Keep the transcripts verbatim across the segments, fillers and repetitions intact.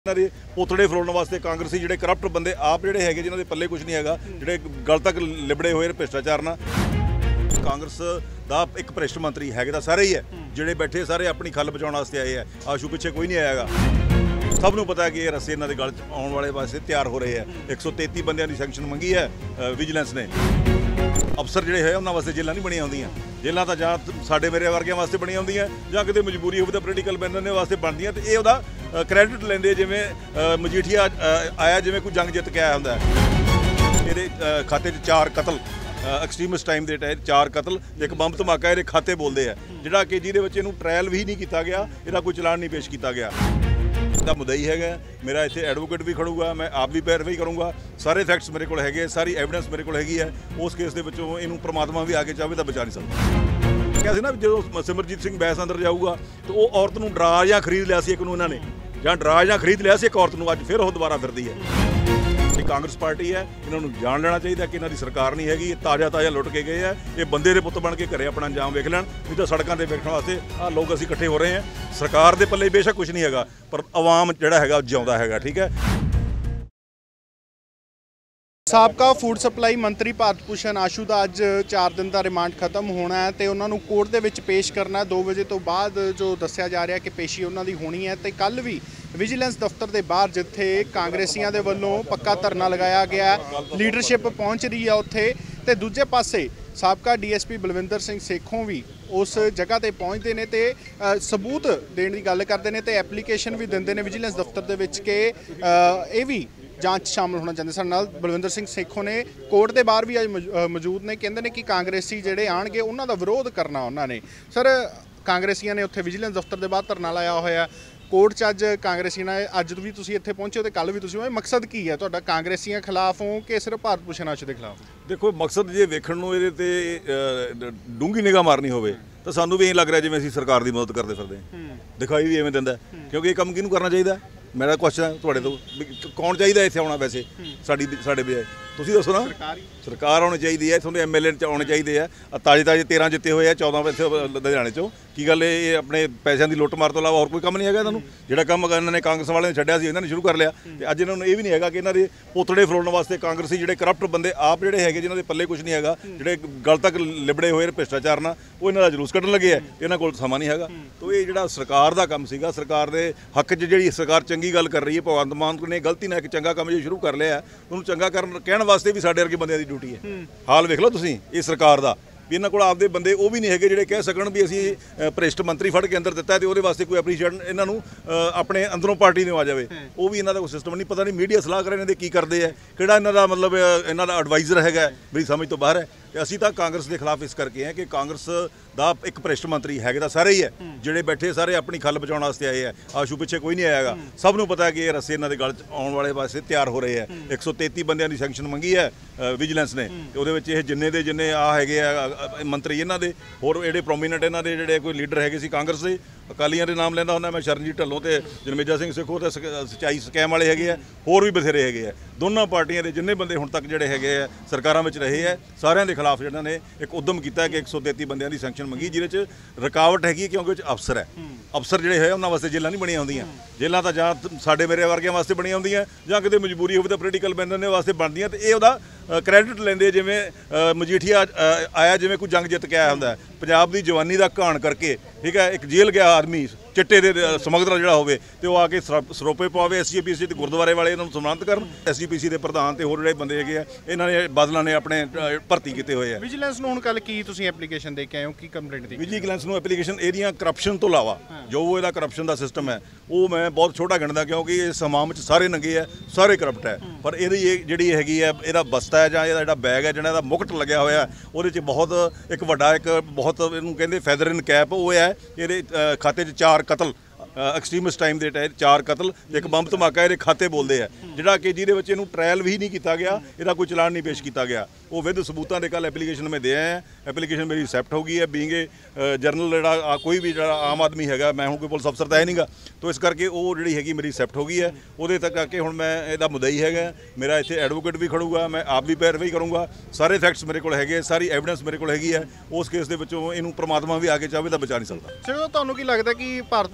ਦੇ ਪੋਤੜੇ ਫਰੋਲਣ ਵਾਸਤੇ ਕਾਂਗਰਸੀ ਜਿਹੜੇ ਕਰਪਟ ਬੰਦੇ ਆਪ ਜਿਹੜੇ ਹੈਗੇ ਜਿਨ੍ਹਾਂ ਦੇ ਪੱਲੇ ਕੁਝ ਨਹੀਂ ਹੈਗਾ, ਜਿਹੜੇ ਗਲ ਤੱਕ ਲਿਬੜੇ ਹੋਏ ਭ੍ਰਿਸ਼ਟਾਚਾਰ ਨਾਲ। ਕਾਂਗਰਸ ਦਾ ਇੱਕ ਭ੍ਰਿਸ਼ਟ ਮੰਤਰੀ ਹੈਗੇ ਤਾਂ ਸਾਰੇ ਹੀ ਹੈ, ਜਿਹੜੇ ਬੈਠੇ ਸਾਰੇ ਆਪਣੀ ਖੱਲ ਬਚਾਉਣ ਵਾਸਤੇ ਆਏ ਆ। ਆਸ਼ੂ ਪਿੱਛੇ ਕੋਈ ਨਹੀਂ ਆਇਆਗਾ। ਸਭ ਨੂੰ ਪਤਾ ਹੈ ਕਿ ਇਹ ਰਸੇ ਇਹਨਾਂ ਦੇ ਗਲ 'ਚ ਆਉਣ ਵਾਲੇ ਵਾਸਤੇ ਤਿਆਰ ਹੋ ਰਹੇ ਆ। ਇੱਕ ਸੌ ਤੇਤੀ ਬੰਦਿਆਂ ਦੀ ਸੈਂਕਸ਼ਨ ਮੰਗੀ ਹੈ ਵਿਜੀਲੈਂਸ ਨੇ। ਅਫਸਰ ਜਿਹੜੇ ਹੋਏ ਉਹਨਾਂ ਵਾਸਤੇ ਜੇਲ੍ਹਾਂ ਨਹੀਂ ਬਣੀਆਂ ਹੁੰਦੀਆਂ। ਜੇਲ੍ਹਾਂ ਤਾਂ ਜਾਂ ਸਾਡੇ ਮੇਰੇ ਵਰਗਿਆਂ ਵਾਸਤੇ ਬਣੀਆਂ ਹੁੰਦੀਆਂ, ਜਾਂ ਕਿਤੇ ਮਜਬੂਰੀ ਹੋਵੇ ਤਾਂ ਪੋਲੀਟੀਕਲ ਬੰਦੇ ਵਾਸਤੇ ਬਣਦੀਆਂ। ਤੇ ਇਹ ਉਹਦਾ ਕ੍ਰੈਡਿਟ ਲੈਂਦੇ ਜਿਵੇਂ ਮਜੀਠੀਆ ਆਇਆ ਜਿਵੇਂ ਕੋਈ ਜੰਗ ਜਿੱਤ ਕੇ ਆਇਆ ਹੁੰਦਾ। ਇਹਦੇ ਖਾਤੇ 'ਚ ਚਾਰ ਕਤਲ ਐਕਸਟ੍ਰੀਮਿਸਟ ਟਾਈਮ ਦੇ ਟਾਈਮ ਚਾਰ ਕਤਲ ਇੱਕ ਬੰਬ ਧਮਾਕਾ ਇਹਦੇ ਖਾਤੇ ਬੋਲਦੇ ਆ, ਜਿਹੜਾ ਕਿ ਜਿਹਦੇ ਵਿੱਚ ਇਹਨੂੰ ਟ੍ਰਾਇਲ ਵੀ ਨਹੀਂ ਕੀਤਾ ਗਿਆ, ਇਹਦਾ ਕੋਈ ਚਲਾਨ ਨਹੀਂ ਪੇਸ਼ ਕੀਤਾ ਗਿਆ। ਦਾ ਮੁੱਦਈ ਹੈਗਾ ਮੇਰਾ, ਇੱਥੇ ਐਡਵੋਕੇਟ ਵੀ ਖੜੂਗਾ, ਮੈਂ ਆਪ ਵੀ ਪੈਰਵਾਈ ਕਰੂੰਗਾ। ਸਾਰੇ ਫੈਕਟਸ ਮੇਰੇ ਕੋਲ ਹੈਗੇ, ਸਾਰੀ ਐਵੀਡੈਂਸ ਮੇਰੇ ਕੋਲ ਹੈਗੀ ਹੈ। ਉਸ ਕੇਸ ਦੇ ਵਿੱਚੋਂ ਇਹਨੂੰ ਪ੍ਰਮਾਤਮਾ ਵੀ ਆ ਕੇ ਚਾਹਵੇ ਤਾਂ ਬਚਾ ਨਹੀਂ ਸਕਦਾ। ਕਿਹਾ ਸੀ ਨਾ ਜਦੋਂ ਸਿਮਰਜੀਤ ਸਿੰਘ ਬੈਸ ਅੰਦਰ ਜਾਊਗਾ ਤਾਂ ਉਹ ਔਰਤ ਨੂੰ ਡਰਾ ਜਾਂ ਖਰੀਦ ਲਿਆ ਸੀ ਇੱਕ ਨੂੰ ਇਹਨਾਂ ਨੇ, ਜਾਂ ਡਰਾ ਜਾਂ ਖਰੀਦ ਲਿਆ ਸੀ ਇੱਕ ਔਰਤ ਨੂੰ, ਅੱਜ ਫਿਰ ਉਹ ਦੁਬਾਰਾ ਫਿਰਦੀ ਹੈ। ਇਹ ਕਾਂਗਰਸ ਪਾਰਟੀ ਹੈ, ਇਹਨਾਂ ਨੂੰ ਜਾਣ ਲੈਣਾ ਚਾਹੀਦਾ ਕਿ ਇਹਨਾਂ ਦੀ ਸਰਕਾਰ ਨਹੀਂ ਹੈਗੀ। ਤਾਜ਼ਾ ਤਾਜ਼ਾ ਲੁੱਟ ਕੇ ਗਏ ਆ, ਇਹ ਬੰਦੇ ਦੇ ਪੁੱਤ ਬਣ ਕੇ ਘਰੇ ਆਪਣਾ ਅੰਜਾਮ ਵੇਖ ਲੈਣ। ਨਹੀਂ ਤਾਂ ਸੜਕਾਂ 'ਤੇ ਵੇਖਣ ਵਾਸਤੇ ਆਹ ਲੋਕ ਅਸੀਂ ਇਕੱਠੇ ਹੋ ਰਹੇ ਹਾਂ। ਸਰਕਾਰ ਦੇ ਪੱਲੇ ਬੇਸ਼ੱਕ ਕੁਝ ਨਹੀਂ ਹੈਗਾ, ਪਰ ਆਵਾਮ ਜਿਹੜਾ ਹੈਗਾ ਜਿਉਂਦਾ ਹੈਗਾ। ਠੀਕ ਹੈ। ਸਾਬਕਾ ਫੂਡ ਸਪਲਾਈ ਮੰਤਰੀ ਭਾਰਤ ਭੂਸ਼ਣ ਆਸ਼ੂ ਦਾ ਅੱਜ ਚਾਰ ਦਿਨ ਦਾ ਰਿਮਾਂਡ ਖਤਮ ਹੋਣਾ ਹੈ ਤੇ ਉਹਨਾਂ ਨੂੰ ਕੋਰਟ ਦੇ ਵਿੱਚ ਪੇਸ਼ ਕਰਨਾ ਦੋ ਵਜੇ ਤੋਂ ਬਾਅਦ ਜੋ ਦੱਸਿਆ ਜਾ ਰਿਹਾ ਕਿ ਪੇਸ਼ੀ ਉਹਨਾਂ ਦੀ ਹੋਣੀ ਹੈ। ਤੇ ਕੱਲ ਵੀ ਵਿਜੀਲੈਂਸ ਦਫ਼ਤਰ ਦੇ ਬਾਹਰ ਜਿੱਥੇ ਕਾਂਗਰਸੀਆਂ ਦੇ ਵੱਲੋਂ ਪੱਕਾ ਧਰਨਾ ਲਗਾਇਆ ਗਿਆ, ਲੀਡਰਸ਼ਿਪ ਪਹੁੰਚ ਰਹੀ ਹੈ ਉੱਥੇ, ਤੇ ਦੂਜੇ ਪਾਸੇ ਸਾਬਕਾ ਡੀਐਸਪੀ ਬਲਵਿੰਦਰ ਸਿੰਘ ਸੇਖੋਂ ਵੀ ਉਸ ਜਗ੍ਹਾ ਤੇ ਪਹੁੰਚਦੇ ਨੇ ਤੇ ਸਬੂਤ ਦੇਣ ਦੀ ਗੱਲ ਕਰਦੇ ਨੇ ਤੇ ਐਪਲੀਕੇਸ਼ਨ ਵੀ ਦਿੰਦੇ ਨੇ ਵਿਜੀਲੈਂਸ ਦਫ਼ਤਰ ਦੇ ਵਿੱਚ ਕਿ ਇਹ ਵੀ ਜਾਂਚ ਸ਼ਾਮਲ ਹੋਣਾ ਚਾਹੁੰਦੇ। ਸਾਡੇ ਨਾਲ ਬਲਵਿੰਦਰ ਸਿੰਘ ਸੇਖੋਂ ਨੇ ਕੋਰਟ ਦੇ ਬਾਹਰ ਵੀ ਅੱਜ ਮੌਜੂਦ ਨੇ। ਕਹਿੰਦੇ ਨੇ ਕਿ ਕਾਂਗਰਸੀ ਜਿਹੜੇ ਆਣਗੇ ਉਹਨਾਂ ਦਾ ਵਿਰੋਧ ਕਰਨਾ ਉਹਨਾਂ ਨੇ। ਸਰ, ਕਾਂਗਰਸੀਆਂ ਨੇ ਉੱਥੇ ਵਿਜੀਲੈਂਸ ਦਫ਼ਤਰ ਦੇ ਬਾਹਰ ਧਰਨਾ ਲਾਇਆ ਹੋਇਆ, ਕੋਰਟ 'ਚ ਅੱਜ ਕਾਂਗਰਸੀ ਨਾਲ ਅੱਜ ਵੀ ਤੁਸੀਂ ਇੱਥੇ ਪਹੁੰਚੇ ਹੋ ਤੇ ਕੱਲ੍ਹ ਵੀ ਤੁਸੀਂ ਹੋ। ਮਕਸਦ ਕੀ ਹੈ ਤੁਹਾਡਾ? ਕਾਂਗਰਸੀਆਂ ਖਿਲਾਫ ਹੋ ਕਿ ਸਿਰਫ ਭਾਰਤ ਭੂਸ਼ਣ ਆਸ਼ੂ ਦੇ ਖਿਲਾਫ? ਦੇਖੋ, ਮਕਸਦ ਜੇ ਵੇਖਣ ਨੂੰ ਇਹਦੇ ਤੇ ਡੂੰਘੀ ਨਿਗਾਹ ਮਾਰਨੀ ਹੋਵੇ ਤਾਂ ਸਾਨੂੰ ਵੀ ਇਹ ਲੱਗ ਰਿਹਾ ਜਿਵੇਂ ਅਸੀਂ ਸਰਕਾਰ ਦੀ ਮਦਦ ਕਰਦੇ ਫਿਰਦੇ ਹਾਂ। ਦਿਖਾਈ ਵੀ ਐਵੇਂ ਦਿੰਦਾ, ਕਿਉਂਕਿ ਇਹ ਕੰਮ ਕਿਹਨੂੰ ਕਰਨਾ ਚਾਹੀਦਾ? ਮੇਰਾ ਕੁਐਸਚਨ ਹੈ ਤੁਹਾਡੇ ਤੋਂ, ਕੌਣ ਚਾਹੀਦਾ ਇੱਥੇ ਆਉਣਾ? ਵੈਸੇ ਸਾਡੀ ਸਾਡੇ ਵੀ ਤੁਸੀਂ ਦੱਸੋ ਨਾ। ਸਰਕਾਰ ਆਉਣੀ ਚਾਹੀਦੀ ਹੈ, ਇੱਥੋਂ ਦੇ ਐਮ ਐਲ ਏ ਆਉਣੇ ਚਾਹੀਦੇ ਆ। ਤਾਜ਼ੇ ਤਾਜ਼ੇ ਤੇਰਾਂ ਜਿੱਤੇ ਹੋਏ ਆ, ਚੌਦਾਂ ਇੱਥੇ ਲੁਧਿਆਣੇ 'ਚੋਂ। ਕੀ ਗੱਲ ਇਹ ਆਪਣੇ ਪੈਸਿਆਂ ਦੀ ਲੁੱਟ ਮਾਰ ਤੋਂ ਇਲਾਵਾ ਹੋਰ ਕੋਈ ਕੰਮ ਨਹੀਂ ਹੈਗਾ ਇਹਨਾਂ ਨੂੰ? ਜਿਹੜਾ ਕੰਮ ਇਹਨਾਂ ਨੇ ਕਾਂਗਰਸ ਵਾਲਿਆਂ ਨੇ ਛੱਡਿਆ ਸੀ ਇਹਨਾਂ ਨੇ ਸ਼ੁਰੂ ਕਰ ਲਿਆ। ਤੇ ਅੱਜ ਇਹਨਾਂ ਨੂੰ ਇਹ ਵੀ ਨਹੀਂ ਹੈਗਾ ਕਿ ਇਹਨਾਂ ਦੇ ਪੋਤੜੇ ਫਰੋਲਣ ਵਾਸਤੇ ਕਾਂਗਰਸੀ ਜਿਹੜੇ ਕਰਪਟ ਬੰਦੇ ਆਪ ਜਿਹੜੇ ਹੈਗੇ ਜਿਨ੍ਹਾਂ ਦੇ ਪੱਲੇ ਕੁਝ ਨਹੀਂ ਹੈਗਾ, ਜਿਹੜੇ ਗਲ ਤੱਕ ਲਿਬੜੇ ਹੋਏ ਭ੍ਰਿਸ਼ਟਾਚਾਰ ਨਾਲ, ਉਹ ਇਹਨਾਂ ਦਾ ਜਲੂਸ ਕੱਢਣ ਲੱਗੇ ਆ। ਇਹਨਾਂ ਕੋਲ ਸਮਾਂ ਨਹੀਂ ਹੈਗਾ। ਤਾਂ ਇਹ ਜਿਹੜਾ ਸਰਕਾਰ ਦਾ ਕੰਮ ਸੀਗਾ, ਸਰਕਾਰ ਦੇ ਹੱਕ 'ਚ ਜਿਹੜੀ ਸਰਕਾਰ ਚੰਗੀ ਗੱਲ ਕਰ ਰਹੀ ਹੈ, ਭਗਵੰਤ ਮਾਨ ਨੇ ਗਲਤੀ ਨਾਲ ਇੱਕ ਚੰਗਾ ਕੰਮ ਜੇ ਸ਼ੁਰੂ ਕਰ ਲਿਆ, ਉਹਨੂੰ ਚੰਗਾ ਕਰਨ ਕਹਿਣ ਵਾਸਤੇ ਵੀ ਸਾਡੇ ਵਰਗੇ ਬੰਦਿਆਂ ਦੀ ਡਿਊਟੀ ਹੈ। ਹਾਲ ਵੇਖ ਲਓ ਤੁਸੀਂ ਇਹ ਸਰਕਾਰ ਦਾ, ਵੀ ਇਹਨਾਂ ਕੋਲ ਆਪਦੇ ਬੰਦੇ ਉਹ ਵੀ ਨਹੀਂ ਹੈਗੇ ਜਿਹੜੇ ਕਹਿ ਸਕਣ ਵੀ ਅਸੀਂ ਭ੍ਰਿਸ਼ਟ ਮੰਤਰੀ ਫੜ ਕੇ ਅੰਦਰ ਦਿੱਤਾ ਤੇ ਉਹਦੇ ਵਾਸਤੇ ਕੋਈ ਐਪਰੀਸ਼ੀਏਟ ਇਹਨਾਂ ਨੂੰ ਆਪਣੇ ਅੰਦਰੋਂ ਪਾਰਟੀ ਨੂੰ ਆ ਜਾਵੇ। ਉਹ ਵੀ ਇਹਨਾਂ ਦਾ ਕੋਈ ਸਿਸਟਮ ਨਹੀਂ। ਪਤਾ ਨਹੀਂ ਮੀਡੀਆ ਸਲਾਹ ਕਰ ਇਹਨਾਂ ਦੇ ਕੀ ਕਰਦੇ ਆ, ਕਿਹੜਾ ਇਹਨਾਂ ਦਾ ਮਤਲਬ ਇਹਨਾਂ ਦਾ ਐਡਵਾਈਜ਼ਰ ਹੈਗਾ, ਮੇਰੀ ਸਮਝ ਤੋਂ ਬਾਹਰ ਹੈ। ਤੇ ਅਸੀਂ ਤਾਂ ਕਾਂਗਰਸ ਦੇ ਖਿਲਾਫ ਇਸ ਕਰਕੇ ਹਾਂ ਕਿ ਕਾਂਗਰਸ ਦਾ ਇੱਕ ਭ੍ਰਿਸ਼ਟ ਮੰਤਰੀ ਹੈਗੇ ਤਾਂ ਸਾਰੇ ਹੀ ਹੈ, ਜਿਹੜੇ ਬੈਠੇ ਸਾਰੇ ਆਪਣੀ ਖੱਲ ਬਚਾਉਣ ਵਾਸਤੇ ਆਏ ਆ। ਆਸ਼ੂ ਪਿੱਛੇ ਕੋਈ ਨਹੀਂ ਆਇਆਗਾ। ਸਭ ਨੂੰ ਪਤਾ ਹੈ ਕਿ ਇਹ ਰਸੇ ਇਹਨਾਂ ਦੇ ਗਲ 'ਚ ਆਉਣ ਵਾਲੇ ਵਾਸਤੇ ਤਿਆਰ ਹੋ ਰਹੇ ਆ। ਇੱਕ ਸੌ ਤੇਤੀ ਬੰਦਿਆਂ ਦੀ ਸੈਂਕਸ਼ਨ ਮੰਗੀ ਹੈ ਵਿਜੀਲੈਂਸ ਨੇ, ਤੇ ਉਹਦੇ ਵਿੱਚ ਇਹ ਜਿੰਨੇ ਦੇ ਜਿੰਨੇ ਆ ਹੈਗੇ ਆ ਮੰਤਰੀ ਇਹਨਾਂ ਦੇ, ਹੋਰ ਜਿਹੜੇ ਪ੍ਰੋਮੀਨੈਂਟ ਇਹਨਾਂ ਦੇ ਜਿਹੜੇ ਕੋਈ ਲੀਡਰ ਹੈਗੇ ਸੀ ਕਾਂਗਰਸ ਦੇ, ਅਕਾਲੀਆਂ ਦੇ ਨਾਮ ਲੈਂਦਾ ਹੁੰਦਾ ਮੈਂ, ਸ਼ਰਨਜੀਤ ਢੱਲੋਂ ਤੇ ਜਨਮੇਜਾ ਸਿੰਘ ਸੇਖੋਂ ਤੇ ਸਚਾਈ ਸਕੈਮ ਵਾਲੇ ਹੈਗੇ ਆ, ਹੋਰ ਵੀ ਬਥੇਰੇ ਹੈਗੇ ਆ। ਦੋਨਾਂ ਪਾਰਟੀਆਂ ਦੇ ਜਿੰਨੇ ਬੰਦੇ ਹੁਣ ਤੱਕ ਜਿਹੜੇ ਹੈਗੇ ਆ ਸਰਕਾਰਾਂ ਵਿੱਚ ਰਹੇ ਆ, ਸਾਰਿਆਂ ਦੇ ਖਿਲਾਫ ਜਿਹਨਾਂ ਨੇ ਇੱਕ ਉਦਮ ਕੀਤਾ ਕਿ ਇੱਕ ਸੌ ਤੇਤੀ ਬੰਦਿਆਂ ਦੀ ਸੈਂਕਸ਼ਨ ਮੰਗੀ, ਜਿਹਦੇ 'ਚ ਰੁਕਾਵਟ ਹੈਗੀ ਕਿਉਂਕਿ ਉਹ 'ਚ ਅਫਸਰ ਹੈ। ਅਫਸਰ ਜਿਹੜੇ ਹੋਏ ਉਹਨਾਂ ਵਾਸਤੇ ਜੇਲ੍ਹਾਂ ਨਹੀਂ ਬਣੀਆਂ ਹੁੰਦੀਆਂ। ਜੇਲ੍ਹਾਂ ਤਾਂ ਜਾਂ ਸਾਡੇ ਮੇਰੇ ਵਰਗਿਆਂ ਵਾਸਤੇ ਬਣੀਆਂ ਹੁੰਦੀਆਂ, ਜਾਂ ਕਿਤੇ ਮਜਬੂਰੀ ਹੋਵੇ ਤਾਂ ਪੋਲੀਟੀਕਲ ਬੰਦੇ ਵਾਸਤੇ ਬਣਦੀਆਂ। ਤੇ ਇਹ ਉਹਦਾ ਕ੍ਰੈਡਿਟ ਲੈਂਦੇ ਜਿਵੇਂ ਮਜੀਠੀਆ ਆਇਆ ਜਿਵੇਂ ਕੋਈ ਜੰਗ ਜਿੱਤ ਕੇ ਆਇਆ ਹੁੰਦਾ। ਪੰਜਾਬ ਦੀ ਜਵਾਨੀ ਦਾ ਘਾਣ ਕਰਕੇ, ਠੀਕ ਹੈ, ਇੱਕ ਜੇਲ੍ਹ ਗਿਆ ਆਦਮੀ ਚਿੱਟੇ ਦੇ ਸਮਗਲਰ ਜਿਹੜਾ ਹੋਵੇ ਤੇ ਉਹ ਆ ਕੇ ਸਰੋਪੇ ਪਾਵੇ ਐਸ ਜੀ ਪੀ ਸੀ ਤੇ ਗੁਰਦੁਆਰੇ ਵਾਲੇ ਇਹਨਾਂ ਨੂੰ ਸਨਮਾਨਿਤ ਕਰਨ। ਐਸ ਜੀ ਪੀ ਸੀ ਦੇ ਪ੍ਰਧਾਨ ਤੇ ਹੋਰ ਜਿਹੜੇ ਬੰਦੇ ਹੈਗੇ ਆ, ਇਹਨਾਂ ਨੇ ਬਾਦਲਾਂ ਨੇ ਆਪਣੇ ਭਰਤੀ ਕੀਤੇ ਹੋਏ ਆ। ਵਿਜੀਲੈਂਸ ਨੂੰ ਹੁਣ ਕੱਲ ਕੀ ਤੁਸੀਂ ਐਪਲੀਕੇਸ਼ਨ ਦੇ ਕੇ ਆਏ ਹੋ, ਕੀ ਕੰਪਲੇਂਟ ਦੀ? ਵਿਜੀਲੈਂਸ ਨੂੰ ਐਪਲੀਕੇਸ਼ਨ ਇਹਦੀਆਂ ਕਰਪਸ਼ਨ ਤੋਂ ਇਲਾਵਾ ਜੋ ਇਹਦਾ ਕਰਪਸ਼ਨ ਦਾ ਸਿਸਟਮ ਹੈ ਉਹ ਮੈਂ ਬਹੁਤ ਛੋਟਾ ਗਿਣਦਾ, ਕਿਉਂਕਿ ਇਸ ਸਮਾਮ 'ਚ ਸਾਰੇ ਨੰਗੇ ਆ, ਸਾਰੇ ਕਰਪਟ ਹੈ। ਪਰ ਇਹਦੀ ਇਹ ਜਿਹੜੀ ਹੈਗੀ ਹੈ, ਇਹਦਾ ਬਸਤਾ ਹੈ ਜਾਂ ਇਹਦਾ ਜਿਹੜਾ ਬੈਗ ਹੈ, ਜਿਹੜਾ ਇਹਦਾ ਮੁਕਟ ਲੱਗਿਆ ਹੋਇਆ, ਉਹਦੇ 'ਚ ਬਹੁਤ ਇੱਕ ਵੱਡਾ ਇੱਕ ਬਹੁਤ ਇਹਨੂੰ ਕਹਿੰਦੇ ਫੈਦਰ ਇਨ ਕੈਪ ਉਹ ਹੈ। ਇਹਦੇ ਖਾਤੇ 'ਚ ਚਾਰ ਕਤਲ ਐਕਸਟ੍ਰੀਮਿਸਟ ਟਾਈਮ ਦੇ ਟਾਈਮ ਚਾਰ ਕਤਲ ਇੱਕ ਬੰਬ ਧਮਾਕਾ ਇਹਦੇ ਖਾਤੇ ਬੋਲਦੇ ਆ, ਜਿਹੜਾ ਕਿ ਜਿਹਦੇ ਵਿੱਚ ਇਹਨੂੰ ਟ੍ਰਾਇਲ ਵੀ ਨਹੀਂ ਕੀਤਾ ਗਿਆ, ਇਹਦਾ ਕੋਈ ਚਲਾਨ ਨਹੀਂ ਪੇਸ਼ ਕੀਤਾ ਗਿਆ। ਉਹ ਵਿਦ ਸਬੂਤਾਂ ਦੇ ਕੱਲ ਐਪਲੀਕੇਸ਼ਨ ਮੈਂ ਦੇ ਆਇਆ। ਐਪਲੀਕੇਸ਼ਨ ਮੇਰੀ ਐਕਸੈਪਟ ਹੋ ਗਈ ਹੈ। ਬੀਇੰਗ ਏ ਜਰਨਲ ਜਿਹੜਾ ਕੋਈ ਵੀ ਜਿਹੜਾ ਆਮ ਆਦਮੀ ਹੈਗਾ, ਮੈਂ ਹੁਣ ਕੋਈ ਪੁਲਿਸ ਅਫਸਰ ਤਾਂ ਹੈ ਨਹੀਂਗਾ, ਤਾਂ ਇਸ ਕਰਕੇ ਉਹ ਜਿਹੜੀ ਹੈਗੀ ਮੇਰੀ ਐਕਸੈਪਟ ਹੋ ਗਈ ਹੈ। ਉਹਦੇ ਤੱਕ ਕਰਕੇ ਹੁਣ ਮੈਂ ਇਹਦਾ ਮੁੱਦਈ ਹੈਗਾ, ਮੇਰਾ ਇੱਥੇ ਐਡਵੋਕੇਟ ਵੀ ਖੜੂਗਾ, ਮੈਂ ਆਪ ਵੀ ਪੈਰਵਾਈ ਕਰੂੰਗਾ। ਸਾਰੇ ਫੈਕਟਸ ਮੇਰੇ ਕੋਲ ਹੈਗੇ, ਸਾਰੀ ਐਵੀਡੈਂਸ ਮੇਰੇ ਕੋਲ ਹੈਗੀ ਹੈ। ਉਸ ਕੇਸ ਦੇ ਵਿੱਚੋਂ ਇਹਨੂੰ ਪ੍ਰਮਾਤਮਾ ਵੀ ਆ ਕੇ ਚਾਹਵੇ ਤਾਂ ਬਚਾ ਨਹੀਂ ਸਕਦਾ। ਚਲੋ, ਤੁਹਾਨੂੰ ਕੀ ਲੱਗਦਾ ਕਿ ਭਾਰਤ ਭੂਸ਼ਣ ਆਸ਼ੂ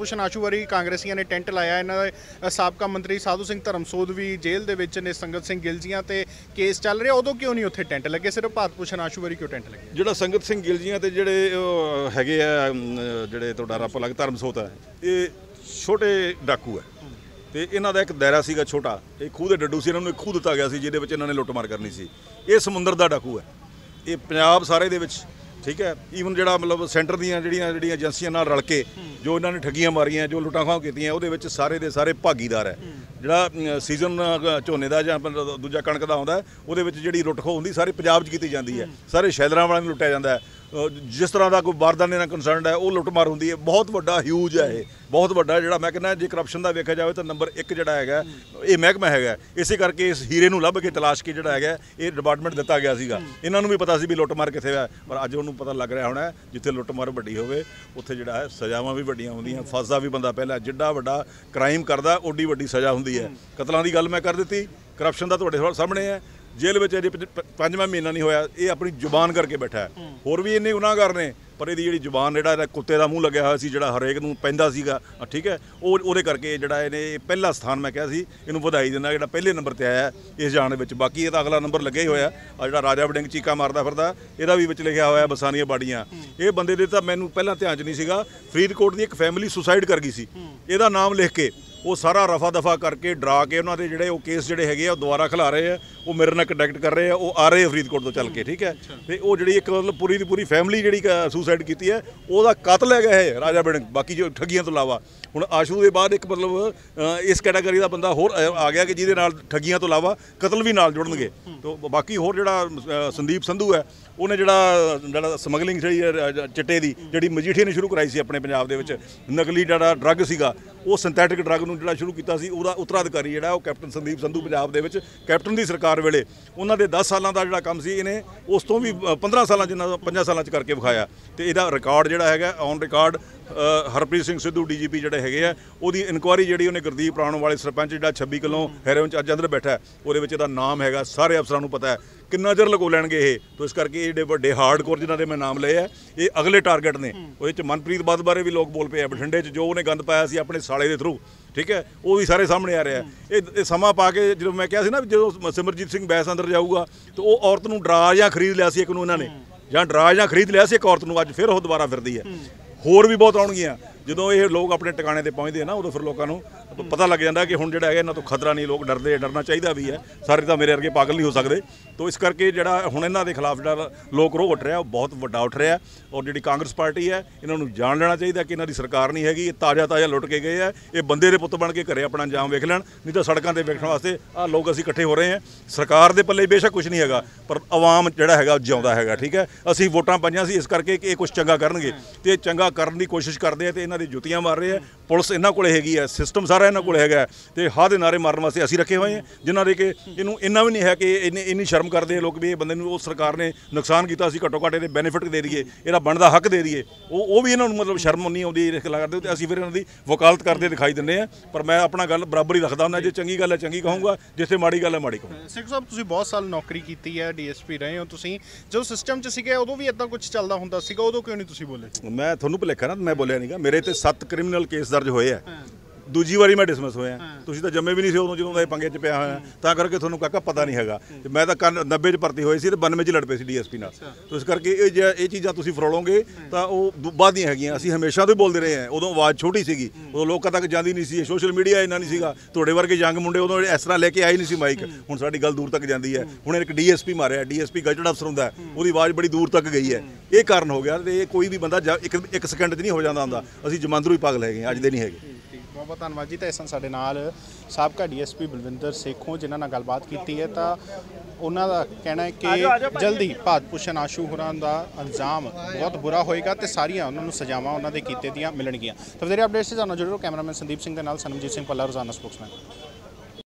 ਵਾਰੀ ਕਾਂਗਰਸੀਆਂ ਨੇ ਟੈਂਟ ਲਾਇਆ। ਇਹਨਾਂ ਦੇ ਸਾਬਕਾ ਮੰਤਰੀ ਸਾਧੂ ਸਿੰਘ ਧਰਮਸੋਧ ਵੀ ਜੇਲ੍ਹ ਦੇ ਵਿੱਚ ਨੇ, ਸੰਗਤ ਸਿੰਘ ਗਿੱਲ ਜੀਆਂ ਤੇ ਕੇਸ ਚੱਲ ਰਿਹਾ, ਉਦੋਂ ਕਿਉਂ ਨਹੀਂ ਉੱਥੇ ਟੈਂਟ ਲੱਗੇ? ਸਿਰਫ ਭਾਰਤ ਭੂਸ਼ਣ ਆਸ਼ੂ ਵਾਰੀ ਕਿਉਂ ਟੈਂਟ ਲੱਗੇ? ਜਿਹੜਾ ਸੰਗਤ ਸਿੰਘ ਗਿੱਲ ਜੀਆਂ ਤੇ ਜਿਹੜੇ ਉਹ ਹੈਗੇ ਆ ਜਿਹੜੇ ਤੁਹਾਡਾ ਰੱਪ ਲੱਗ ਧਰਮਸੋਤ ਹੈ, ਇਹ ਛੋਟੇ ਡਾਕੂ ਹੈ ਤੇ ਇਹਨਾਂ ਦਾ ਇੱਕ ਦਾਇਰਾ ਸੀਗਾ ਛੋਟਾ। ਇਹ ਖੂਹ ਦੇ ਡੱਡੂ ਸੀ, ਇਹਨਾਂ ਨੂੰ ਇੱਕ ਖੂਹ ਦਿੱਤਾ ਗਿਆ ਸੀ ਜਿਹਦੇ ਵਿੱਚ ਇਹਨਾਂ ਨੇ ਲੁੱਟਮਾਰ ਕਰਨੀ ਸੀ। ਇਹ ਸਮੁੰਦਰ ਦਾ ਡਾਕੂ ਹੈ, ਇਹ ਪੰਜਾਬ ਸਾਰੇ ਦੇ ਵਿੱਚ, ਠੀਕ ਹੈ। ਈਵਨ ਜਿਹੜਾ ਮਤਲਬ ਸੈਂਟਰ ਦੀਆਂ ਜਿਹੜੀਆਂ ਜਿਹੜੀਆਂ ਏਜੰਸੀਆਂ ਨਾਲ ਰਲ ਕੇ ਜੋ ਇਹਨਾਂ ਨੇ ਠੱਗੀਆਂ ਮਾਰੀਆਂ, ਜੋ ਲੁੱਟਾਂ ਖੋਹਾਂ ਕੀਤੀਆਂ, ਉਹਦੇ ਵਿੱਚ ਸਾਰੇ ਦੇ ਸਾਰੇ ਭਾਗੀਦਾਰ ਹੈ। ਜਿਹੜਾ ਸੀਜ਼ਨ ਝੋਨੇ ਦਾ ਜਾਂ ਦੂਜਾ ਕਣਕ ਦਾ ਆਉਂਦਾ, ਉਹਦੇ ਵਿੱਚ ਜਿਹੜੀ ਲੁੱਟ ਖੋਹ ਹੁੰਦੀ ਸਾਰੇ ਪੰਜਾਬ 'ਚ ਕੀਤੀ ਜਾਂਦੀ ਹੈ। ਸਾਰੇ ਸ਼ੈਲਰਾਂ ਵਾਲਿਆਂ ਨੂੰ ਲੁੱਟਿਆ ਜਾਂਦਾ ਹੈ। ਜਿਸ ਤਰ੍ਹਾਂ ਦਾ ਕੋਈ ਬਾਰਦਾਨੇ ਨਾਲ ਕੰਸਰਨਡ ਹੈ ਉਹ ਲੁੱਟਮਾਰ ਹੁੰਦੀ ਹੈ। ਬਹੁਤ ਵੱਡਾ ਹਿਊਜ ਹੈ ਇਹ, ਬਹੁਤ ਵੱਡਾ। ਜਿਹੜਾ ਮੈਂ ਕਹਿੰਦਾ ਜੇ ਕਰਪਸ਼ਨ ਦਾ ਵੇਖਿਆ ਜਾਵੇ ਤਾਂ ਨੰਬਰ ਇੱਕ ਜਿਹੜਾ ਹੈਗਾ ਇਹ ਮਹਿਕਮਾ ਹੈਗਾ। ਇਸੇ ਕਰਕੇ ਇਸ ਹੀਰੇ ਨੂੰ ਲੱਭ ਕੇ ਤਲਾਸ਼ ਕੇ ਜਿਹੜਾ ਹੈਗਾ ਇਹ ਡਿਪਾਰਟਮੈਂਟ ਦਿੱਤਾ ਗਿਆ ਸੀਗਾ। ਇਹਨਾਂ ਨੂੰ ਵੀ ਪਤਾ ਸੀ ਵੀ ਲੁੱਟਮਾਰ ਕਿੱਥੇ ਹੈ, ਪਰ ਅੱਜ ਉਹਨੂੰ ਪਤਾ ਲੱਗ ਰਿਹਾ ਹੋਣਾ ਜਿੱਥੇ ਲੁੱਟਮਾਰ ਵੱਡੀ ਹੋਵੇ ਉੱਥੇ ਜਿਹੜਾ ਹੈ ਸਜ਼ਾਵਾਂ ਵੀ ਵੱਡੀਆਂ ਹੁੰਦੀਆਂ। ਫਸਦਾ ਵੀ ਬੰਦਾ ਪਹਿਲਾਂ, ਜਿੱਡਾ ਵੱਡਾ ਕ੍ਰਾਈਮ ਕਰਦਾ ਓਡੀ ਵੱਡੀ ਸਜ਼ਾ ਹੁੰਦੀ ਹੈ। ਕਤਲਾਂ ਦੀ ਗੱਲ ਮੈਂ ਕਰ ਦਿੱਤੀ, ਕਰਪਸ਼ਨ ਦਾ ਤੁਹਾਡੇ ਸਾਹਮਣੇ ਹੈ। ਜੇਲ੍ਹ ਵਿੱਚ ਅਜੇ ਪੰਜਵਾਂ ਮਹੀਨਾ ਨਹੀਂ ਹੋਇਆ, ਇਹ ਆਪਣੀ ਜ਼ੁਬਾਨ ਕਰਕੇ ਬੈਠਾ ਹੈ। ਹੋਰ ਵੀ ਇੰਨੇ ਗੁਨਾਹਗਾਰ ਨੇ, ਪਰ ਇਹਦੀ ਜਿਹੜੀ ਜ਼ੁਬਾਨ ਜਿਹੜਾ ਇਹਦਾ ਕੁੱਤੇ ਦਾ ਮੂੰਹ ਲੱਗਿਆ ਹੋਇਆ ਸੀ, ਜਿਹੜਾ ਹਰੇਕ ਨੂੰ ਪੈਂਦਾ ਸੀਗਾ, ਠੀਕ ਹੈ, ਉਹ ਉਹਦੇ ਕਰਕੇ ਜਿਹੜਾ ਇਹਨੇ ਪਹਿਲਾ ਸਥਾਨ ਮੈਂ ਕਿਹਾ ਸੀ ਇਹਨੂੰ ਵਧਾਈ ਦਿੰਦਾ, ਜਿਹੜਾ ਪਹਿਲੇ ਨੰਬਰ ਤੇ ਆਇਆ ਇਸ ਜਾਣ ਦੇ ਵਿੱਚ। ਬਾਕੀ ਇਹਦਾ ਅਗਲਾ ਨੰਬਰ ਲੱਗਿਆ ਹੀ ਹੋਇਆ। ਆ ਜਿਹੜਾ ਰਾਜਾ ਵੜਿੰਗ ਚੀਕਾ ਮਾਰਦਾ ਫਿਰਦਾ, ਇਹਦਾ ਵੀ ਵਿੱਚ ਲਿਖਿਆ ਹੋਇਆ ਬਸਾਨੀਆਂ ਬਾੜੀਆਂ। ਇਹ ਬੰਦੇ ਦੇ ਤਾਂ ਮੈਨੂੰ ਪਹਿਲਾਂ ਧਿਆਨ 'ਚ ਨਹੀਂ ਸੀਗਾ। ਫਰੀਦਕੋਟ ਦੀ ਇੱਕ ਫੈਮਿਲੀ ਸੁਸਾਈਡ ਕਰ ਗਈ ਸੀ, ਇਹਦਾ ਨਾਮ ਲਿਖ ਕੇ ਉਹ ਸਾਰਾ ਰਫਾ ਦਫਾ ਕਰਕੇ ਡਰਾ ਕੇ ਉਹਨਾਂ ਦੇ ਜਿਹੜੇ ਉਹ ਕੇਸ ਜਿਹੜੇ ਹੈਗੇ ਆ ਉਹ ਦੁਬਾਰਾ ਖਿਲਾ ਰਹੇ ਆ। ਉਹ ਮੇਰੇ ਨਾਲ ਕੰਟੈਕਟ ਕਰ ਰਹੇ ਆ, ਉਹ ਆ ਰਹੇ ਆ ਫਰੀਦਕੋਟ ਤੋਂ ਚੱਲ ਕੇ, ਠੀਕ ਹੈ। ਤੇ ਉਹ ਜਿਹੜੀ ਇੱਕ ਮਤਲਬ ਪੂਰੀ ਦੀ ਪੂਰੀ ਫੈਮਿਲੀ ਜਿਹੜੀ ਸੁਸਾਈਡ ਕੀਤੀ ਹੈ, ਉਹਦਾ ਕਤਲ ਹੈਗਾ ਇਹ ਰਾਜਾ ਵੜਿੰਗ। ਬਾਕੀ ਜੋ ਠੱਗੀਆਂ ਤੋਂ ਇਲਾਵਾ ਹੁਣ ਆਸ਼ੂ ਦੇ ਬਾਅਦ ਇੱਕ ਮਤਲਬ ਇਸ ਕੈਟਾਗਰੀ ਦਾ ਬੰਦਾ ਹੋਰ ਆ ਗਿਆ ਕਿ ਜਿਹਦੇ ਨਾਲ ਠੱਗੀਆਂ ਤੋਂ ਇਲਾਵਾ ਕਤਲ ਵੀ ਨਾਲ ਜੁੜਨਗੇ। ਤੋਂ ਬਾਕੀ ਹੋਰ ਜਿਹੜਾ ਸੰਦੀਪ ਸੰਧੂ ਹੈ, ਉਹਨੇ ਜਿਹੜਾ ਜਿਹੜਾ ਸਮਗਲਿੰਗ ਜਿਹੜੀ ਚਿੱਟੇ ਦੀ ਜਿਹੜੀ ਮਜੀਠੀਏ ਨੇ ਸ਼ੁਰੂ ਕਰਾਈ ਸੀ ਆਪਣੇ ਪੰਜਾਬ ਦੇ ਵਿੱਚ, ਨਕਲੀ ਜਿਹੜਾ ਡਰੱਗ ਸੀਗਾ, ਉਹ ਸਿੰਥੈਟਿਕ ਡਰੱਗ ਨੂੰ ਜਿਹੜਾ ਸ਼ੁਰੂ ਕੀਤਾ ਸੀ, ਉਹਦਾ ਉੱਤਰਾਧਿਕਾਰੀ ਜਿਹੜਾ ਉਹ ਕੈਪਟਨ ਸੰਦੀਪ ਸੰਧੂ ਪੰਜਾਬ ਦੇ ਵਿੱਚ ਕੈਪਟਨ ਦੀ ਸਰਕਾਰ ਵੇਲੇ ਉਹਨਾਂ ਦੇ ਦਸ ਸਾਲਾਂ ਦਾ ਜਿਹੜਾ ਕੰਮ ਸੀ, ਇਹਨੇ ਉਸ ਤੋਂ ਵੀ ਪੰਦਰਾਂ ਸਾਲਾਂ ਜਿੰਨਾ ਪੰਜਾਂ ਸਾਲਾਂ 'ਚ ਕਰਕੇ ਵਿਖਾਇਆ। ਤੇ ਇਹਦਾ ਰਿਕਾਰਡ ਜਿਹੜਾ ਹੈਗਾ on record Harpreet Singh Sidhu D G P ਜਿਹੜੇ ਹੈਗੇ ਆ, ਉਹਦੀ ਇਨਕੁਆਇਰੀ ਜਿਹੜੀ ਉਹਨੇ ਗੁਰਦੀਪ ਰਾਣੋ ਵਾਲੇ ਸਰਪੰਚ ਜਿਹੜਾ ਛੱਬੀ ਕਿਲੋ ਹੈਰੋਇਨ 'ਚ ਅੱਜ ਅੰਦਰ ਬੈਠਾ, ਉਹਦੇ ਵਿੱਚ ਇਹਦਾ ਨਾਮ ਹੈਗਾ। ਸਾਰੇ ਅਫਸਰਾਂ ਨੂੰ ਪਤਾ ਹੈ ਕਿੰਨਾ ਚਿਰ ਲਗੋ ਲੈਣਗੇ ਇਹ। ਤੋਂ ਇਸ ਕਰਕੇ ਇਹ ਜਿਹੜੇ ਵੱਡੇ ਹਾਰਡਕੋਰ ਜਿਨ੍ਹਾਂ ਦੇ ਮੈਂ ਨਾਮ ਲਏ ਆ, ਇਹ ਅਗਲੇ ਟਾਰਗੇਟ ਨੇ। ਉਹਦੇ 'ਚ ਮਨਪ੍ਰੀਤ ਬਾਦਲ ਬਾਰੇ ਵੀ ਲੋਕ ਬੋਲ ਪਏ ਆ, ਬਠਿੰਡੇ 'ਚ ਜੋ ਉਹਨੇ ਗੰਦ ਪਾਇਆ ਸੀ ਆਪਣੇ ਸਾਲੇ ਦੇ ਥਰੂ, ਠੀਕ ਹੈ, ਉਹ ਵੀ ਸਾਰੇ ਸਾਹਮਣੇ ਆ ਰਿਹਾ। ਇਹ ਸਮਾਂ ਪਾ ਕੇ ਜਦੋਂ ਮੈਂ ਕਿਹਾ ਸੀ ਨਾ ਜਦੋਂ ਸਿਮਰਜੀਤ ਸਿੰਘ ਬੈਸ ਅੰਦਰ ਜਾਊਗਾ ਤਾਂ ਉਹ ਔਰਤ ਨੂੰ ਡਰਾ ਜਾਂ ਖਰੀਦ ਲਿਆ ਸੀ ਇੱਕ ਨੂੰ ਇਹਨਾਂ ਨੇ, ਜਾਂ ਡਰਾ ਜਾਂ ਖਰੀਦ ਲਿਆ ਸੀ ਇੱਕ ਔਰਤ ਨੂੰ, ਅੱਜ ਫਿਰ ਉਹ ਦੁਬਾਰਾ ਫਿਰਦੀ ਹੈ। ਹੋਰ ਵੀ ਬਹੁਤ ਆਉਣਗੀਆਂ। ਜਦੋਂ ਇਹ ਲੋਕ ਆਪਣੇ ਟਿਕਾਣੇ ਤੇ ਪਹੁੰਚਦੇ ਆ ਨਾ, ਉਦੋਂ ਫਿਰ ਲੋਕਾਂ ਨੂੰ ਪਤਾ ਲੱਗ ਜਾਂਦਾ ਕਿ ਹੁਣ ਜਿਹੜਾ ਹੈਗਾ ਇਹਨਾਂ ਤੋਂ ਖਤਰਾ ਨਹੀਂ। ਲੋਕ ਡਰਦੇ, ਡਰਨਾ ਚਾਹੀਦਾ ਵੀ ਹੈ। ਸਾਰੇ ਤਾਂ ਮੇਰੇ ਵਰਗੇ ਪਾਗਲ ਨਹੀਂ ਹੋ ਸਕਦੇ। ਤੋਂ ਇਸ ਕਰਕੇ ਜਿਹੜਾ ਹੁਣ ਇਹਨਾਂ ਦੇ ਖਿਲਾਫ ਜਿਹੜਾ ਲੋਕ ਰੋਹ ਉੱਠ ਰਿਹਾ ਉਹ ਬਹੁਤ ਵੱਡਾ ਉੱਠ ਰਿਹਾ। ਔਰ ਜਿਹੜੀ ਕਾਂਗਰਸ ਪਾਰਟੀ ਹੈ, ਇਹਨਾਂ ਨੂੰ ਜਾਣ ਲੈਣਾ ਚਾਹੀਦਾ ਕਿ ਇਹਨਾਂ ਦੀ ਸਰਕਾਰ ਨਹੀਂ ਹੈਗੀ। ਇਹ ਤਾਜ਼ਾ ਤਾਜ਼ਾ ਲੁੱਟ ਕੇ ਗਏ ਆ। ਇਹ ਬੰਦੇ ਦੇ ਪੁੱਤ ਬਣ ਕੇ ਘਰੇ ਆਪਣਾ ਅੰਜਾਮ ਵੇਖ ਲੈਣ, ਨਹੀਂ ਤਾਂ ਸੜਕਾਂ ਤੇ ਵੇਖਣ ਵਾਸਤੇ ਆਹ ਲੋਕ ਅਸੀਂ ਇਕੱਠੇ ਹੋ ਰਹੇ ਹਾਂ। ਸਰਕਾਰ ਦੇ ਪੱਲੇ ਬੇਸ਼ੱਕ ਕੁਝ ਨਹੀਂ ਹੈਗਾ, ਪਰ ਆਵਾਮ ਜਿਹੜਾ ਹੈਗਾ ਜਿਉਂਦਾ ਹੈਗਾ, ਠੀਕ ਹੈ। ਅਸੀਂ ਵੋਟਾਂ ਪਾਈਆਂ ਸੀ ਇਸ ਕਰਕੇ ਕਿ ਇਹ ਕੁਝ ਚੰਗਾ ਕਰਨਗੇ, ਤੇ ਇਹ ਚੰਗਾ ਕਰਨ ਦੀ ਕੋਸ਼ਿਸ਼ ਕਰਦੇ ਆ ਤੇ ਇਹਨਾਂ ਦੀ ਜੁੱਤੀਆਂ ਮਾਰ ਰਹੇ ਆ। ਪੁਲਿਸ ਇਹਨਾਂ ਕੋਲੇ ਹੈਗੀ ਹੈ, ਸਿਸਟਮ ਸਾਰਾ ਇਹਨਾਂ ਕੋਲ ਹੈਗਾ, ਤੇ ਹਾਂ ਦੇ ਨਾਰੇ ਮਾਰਨ ਵਾਸਤੇ ਅਸੀਂ ਰੱਖੇ ਹੋਏ ਹਾਂ, ਜਿਨ੍ਹਾਂ ਦੇ ਕਿ ਇਹਨੂੰ ਇੰਨਾ ਵੀ ਨਹੀਂ ਹੈ ਕਿ ਇੰਨੇ ਇੰਨੀ ਸ਼ਰਮ ਕਰਦੇ ਲੋਕ ਵੀ ਇਹ ਬੰਦੇ ਨੂੰ ਉਹ ਸਰਕਾਰ ਨੇ ਨੁਕਸਾਨ ਕੀਤਾ ਸੀ, ਘੱਟੋ ਘੱਟ ਇਹਦੇ ਬੈਨੀਫਿਟ ਦੇ ਦਈਏ, ਇਹਦਾ ਬਣਦਾ ਹੱਕ ਦੇ ਦਈਏ। ਉਹ ਉਹ ਵੀ ਇਹਨਾਂ ਨੂੰ ਮਤਲਬ ਸ਼ਰਮ ਨਹੀਂ ਆਉਂਦੀ ਇਸ ਗੱਲਾਂ ਕਰਦੇ, ਤੇ ਅਸੀਂ ਫਿਰ ਇਹਨਾਂ ਦੀ ਵਕਾਲਤ ਕਰਦੇ ਦਿਖਾਈ ਦਿੰਦੇ ਹਾਂ। ਪਰ ਮੈਂ ਆਪਣਾ ਗੱਲ ਬਰਾਬਰ ਹੀ ਰੱਖਦਾ ਹੁੰਦਾ, ਜੇ ਚੰਗੀ ਗੱਲ ਹੈ ਚੰਗੀ ਕਹੂੰਗਾ, ਜਿੱਥੇ ਮਾੜੀ ਗੱਲ ਹੈ ਮਾੜੀ ਕਹੂੰਗਾ। ਸਿੰਘ ਸਾਹਿਬ, ਤੁਸੀਂ ਬਹੁਤ ਸਾਲ ਨੌਕਰੀ ਕੀਤੀ ਹੈ, ਡੀ ਐਸ ਪੀ ਰਹੇ ਹੋ ਤੁਸੀਂ। ਜਦੋਂ ਸਿਸਟਮ 'ਚ ਸੀਗੇ ਉਦੋਂ ਵੀ ਇੱਦਾਂ ਕੁਝ ਚੱਲਦਾ ਹੁੰਦਾ ਸੀਗਾ, ਉਦੋਂ ਕਿਉਂ ਨਹੀਂ ਤੁਸੀਂ ਬੋਲੇ? ਮੈਂ ਤੁਹਾਨੂੰ ਭੁਲੇਖਾ ਨਾ, ਮੈਂ ਬੋਲਿਆ ਨਹੀਂਗਾ। ਮੇਰੇ ਤੇ ਸੱਤ ਕ੍ਰਿਮੀਨਲ ਕੇਸ ਦਰਜ ਹੋਏ ਆ। ਦੂਜੀ ਵਾਰੀ ਮੈਂ ਡਿਸਮਿਸ ਹੋਇਆ। ਤੁਸੀਂ ਤਾਂ ਜੰਮੇ ਵੀ ਨਹੀਂ ਸੀ ਉਦੋਂ ਜਦੋਂ ਦਾ ਇਹ ਪੰਗੇ 'ਚ ਪਿਆ ਹੋਇਆ, ਤਾਂ ਕਰਕੇ ਤੁਹਾਨੂੰ ਕਾਕਾ ਪਤਾ ਨਹੀਂ ਹੈਗਾ। ਤੇ ਮੈਂ ਤਾਂ ਨੱਬੇ 'ਚ ਭਰਤੀ ਹੋਏ ਸੀ ਤੇ ਬਾਨਵੇਂ 'ਚ ਲੜ ਪਏ ਸੀ ਡੀ ਐਸ ਪੀ ਨਾਲ। ਤੋਂ ਇਸ ਕਰਕੇ ਇਹ ਜੇ ਇਹ ਚੀਜ਼ਾਂ ਤੁਸੀਂ ਫਰੋਲੋਗੇ ਤਾਂ ਉਹ ਬਾਅਦ ਦੀਆਂ ਹੈਗੀਆਂ। ਅਸੀਂ ਹਮੇਸ਼ਾ ਤੋਂ ਬੋਲਦੇ ਰਹੇ ਹਾਂ। ਉਦੋਂ ਆਵਾਜ਼ ਛੋਟੀ ਸੀਗੀ, ਉਦੋਂ ਲੋਕਾਂ ਤੱਕ ਜਾਂਦੀ ਨਹੀਂ ਸੀ, ਸੋਸ਼ਲ ਮੀਡੀਆ ਇੰਨਾ ਨਹੀਂ ਸੀਗਾ। ਤੁਹਾਡੇ ਵਰਗੇ ਯੰਗ ਮੁੰਡੇ ਉਦੋਂ ਇਸ ਤਰ੍ਹਾਂ ਲੈ ਕੇ ਆਏ ਨਹੀਂ ਸੀ ਮਾਈਕ। ਹੁਣ ਸਾਡੀ ਗੱਲ ਦੂਰ ਤੱਕ ਜਾਂਦੀ ਹੈ। ਹੁਣ ਇੱਕ ਡੀ ਐਸ ਪੀ ਮਾਰਿਆ, ਡੀ ਐਸ ਪੀ ਗਜਟ ਅਫਸਰ ਹੁੰਦਾ, ਉਹਦੀ ਆਵਾਜ਼ ਬੜੀ ਦੂਰ ਤੱਕ ਗਈ ਹੈ। ਇਹ ਕਾਰਨ ਹੋ ਗਿਆ। ਤੇ ਇਹ ਕੋਈ ਵੀ ਬੰਦਾ ਇੱਕ ਇੱਕ ਸਕਿੰਟ 'ਚ ਨਹੀਂ ਹੋ ਜਾਂਦਾ ਹੁੰਦਾ। ਅਸੀਂ ਜਮਾਂਦਰੂ ਹੀ ਪਾਗਲ ਹੈਗੇ, ਅੱਜ ਦੇ ਨਹੀਂ ਹੈਗੇ। ਬਹੁਤ ਬਹੁਤ ਧੰਨਵਾਦ ਜੀ। ਤਾਂ ਇਸ ਸਨ ਸਾਡੇ ਨਾਲ ਸਾਬਕਾ D S P Balwinder Sekhon, ਜਿਨ੍ਹਾਂ ਨਾਲ ਗੱਲਬਾਤ ਕੀਤੀ ਹੈ। ਤਾਂ ਉਹਨਾਂ ਦਾ ਕਹਿਣਾ ਹੈ ਕਿ ਜਲਦੀ ਭਾਰਤ ਭੂਸ਼ਣ ਆਸ਼ੂ ਹੋਰਾਂ ਦਾ ਅੰਜਾਮ ਬਹੁਤ ਬੁਰਾ ਹੋਏਗਾ ਤੇ ਸਾਰੀਆਂ ਉਹਨਾਂ ਨੂੰ ਸਜ਼ਾਵਾਂ ਉਹਨਾਂ ਦੇ ਕੀਤੇ ਦੀਆਂ ਮਿਲਣਗੀਆਂ। ਤਾਂ ਵਧੇਰੇ ਅਪਡੇਟਸ ਤੁਹਾਨੂੰ ਜਰੂਰ। ਕੈਮਰਾਮੈਨ ਸੰਦੀਪ ਸਿੰਘ ਦੇ ਨਾਲ ਸਨਮਜੀਤ ਸਿੰਘ ਪੱਲਾ, ਰੋਜ਼ਾਨਾ ਸਪੋਕਸਮੈਨ।